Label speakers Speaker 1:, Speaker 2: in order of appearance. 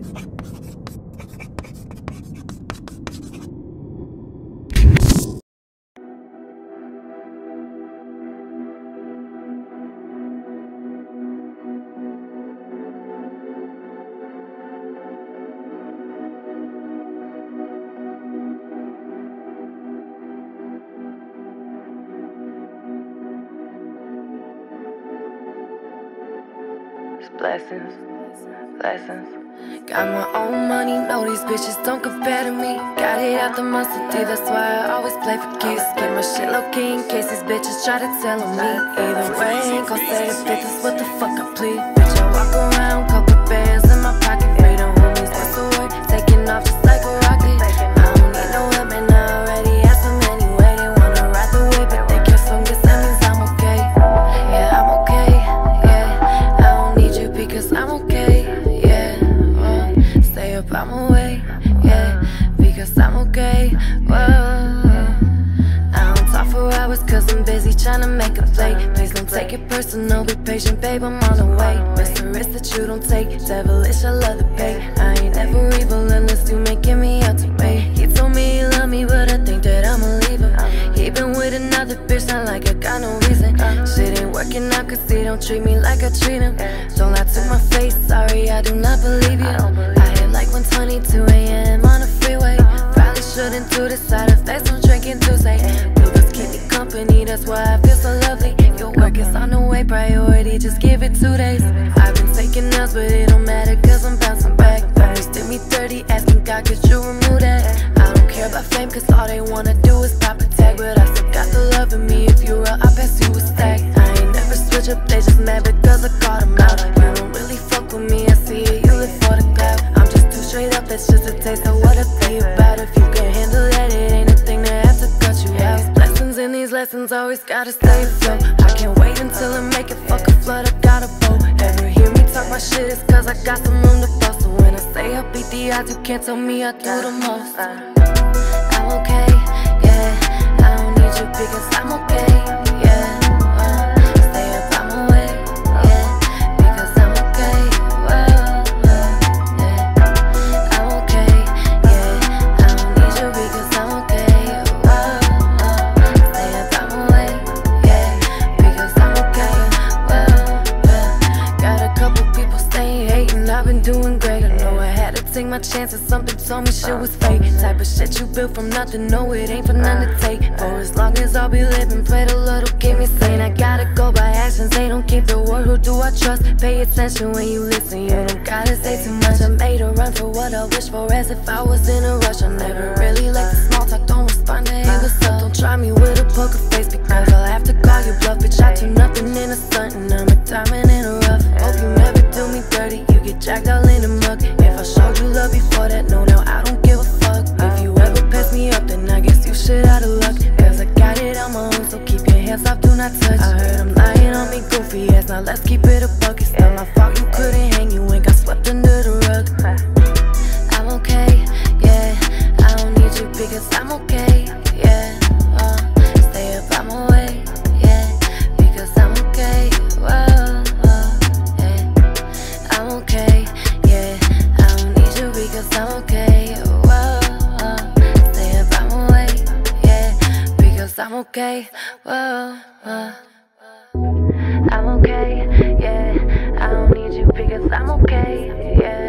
Speaker 1: Blessings, blessings. Got my own money, know these bitches don't compare to me. Got it out the muscle D, that's why I always play for keys. Keep my shit low key in case these bitches try to tell on me. Either way, ain't gon' say the bitches what the fuck I plead. Bitch, I walk around, couple bands in my pocket. Freedom homies, what's the word? Taking off just like a rocket. I don't need no women, I already asked them anyway. They wanna ride the wave, but they can't swim, guess that means I'm okay. Yeah, I'm okay, yeah. I don't need you because I'm okay, yeah. Stay up, I'm away, yeah. Because I'm okay, whoa. I don't talk for hours cause I'm busy tryna make a play. Please don't take it personal, be patient, babe, I'm on the way. It's the risk that you don't take, devilish, I love the pay. I ain't ever evil unless you making me out to pay. He told me he love me, but I think that I'ma leave him. He been with another bitch, not like I got no reason. Shit ain't working out cause he don't treat me like I treat him. Don't lie to my face, sorry, I do not believe you. I hit like 1:22 AM on the freeway. Probably shouldn't do this side effects, I'm drinking Tuesday. Keep me company, that's why I feel so lovely. Your work is on the way, priority, just give it 2 days. I've been taking else, but it don't matter cause I'm bouncing back. Always did me dirty, asking God could you remove that. I don't care about fame cause all they wanna do is pop a tag. But I still got the love in me, if you real, I'll pass you a stack. I ain't never switch up, they just mad because I caught them out. You don't really fuck with me, I see it, you live for the clout. I'm just too straight up, that's just a taste of what I be about. If you can handle that, it ain't a thing to have to cut you out. And these lessons always gotta stay afloat. I can't wait until I make it, fuck a flood, I got a boat. Ever hear me talk my shit, it's cause I got some room to flow. So when I say I beat the odds, you can't tell me I do the most. I'm okay, yeah. I don't need you because I'm okay, yeah. Stay up, I'm away, yeah. Because I'm okay, whoa, yeah. I'm okay, yeah. I don't need you because I'm okay. I've been doing great, I know I had to take my chances. Something told me shit was fake. Type of shit you built from nothing, no it ain't for none to take. For as long as I'll be living, pray the Lord will keep me sane. I gotta go by actions, they don't keep the word, who do I trust? Pay attention when you listen, you don't gotta say too much. I made a run for what I wish for as if I was in a rush. I never really like the small talk, don't respond to hey what's up. Don't try me with a poker face because I'll have to call you bluff. Bitch, I do nothing in a stunt and I'm a diamond in a rough. Hope you never do me dirty, you get jacked all in the mug. If I showed you love before that, no, now I don't give a fuck. If you ever pass me up, then I guess you shit out of luck. Cause I got it on my own, so keep your hands off, do not touch. I heard I'm lying on me, goofy ass, now let's keep it a buck. It's not my fault you couldn't hang, you ain't got swept under the rug. I'm okay, yeah. I don't need you because I'm okay, yeah. Stay up, I'm away, yeah. Because I'm okay, whoa, yeah. I'm okay, yeah. I don't need you because I'm okay, whoa. Stay up, I'm away, yeah. Because I'm okay, whoa. I'm okay, yeah. I don't need you because I'm okay, yeah.